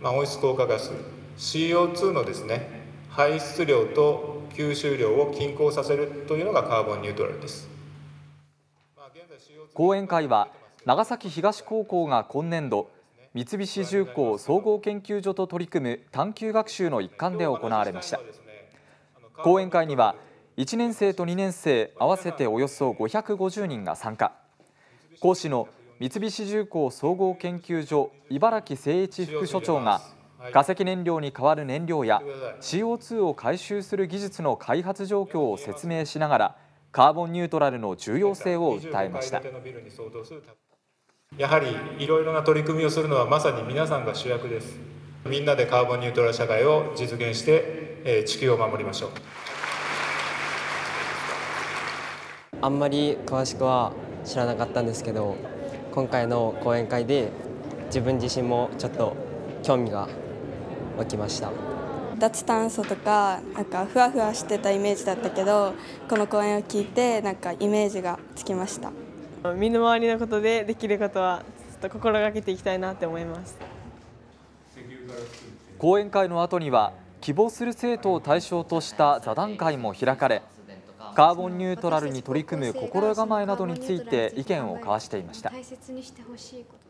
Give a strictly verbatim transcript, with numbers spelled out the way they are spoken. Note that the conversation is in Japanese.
まあ、温室効果ガス シーオーツー のですね排出量と吸収量を均衡させるというのがカーボンニュートラルです。 講演会は長崎東高校が今年度三菱重工総合研究所と取り組む探究学習の一環で行われました。講演会にはいちねん生とにねん生合わせておよそごひゃくごじゅうにんが参加。講師の三菱重工総合研究所茨城誠一副所長が化石燃料に代わる燃料や シーオーツー を回収する技術の開発状況を説明しながらカーボンニュートラルの重要性を訴えました。 やはりいろいろな取り組みをするのはまさに皆さんが主役です。みんなでカーボンニュートラル社会を実現して地球を守りましょう。 あんまり詳しくは知らなかったんですけど、今回の講演会で自分自身もちょっと興味が湧きました。 脱炭素とか、なんかふわふわしてたイメージだったけど、この講演を聞いてなんかイメージがつきました。 身の回りのことでできることはちょっと心がけていきたいなって思います。 講演会の後には希望する生徒を対象とした座談会も開かれ、カーボンニュートラルに取り組む心構えなどについて意見を交わしていました。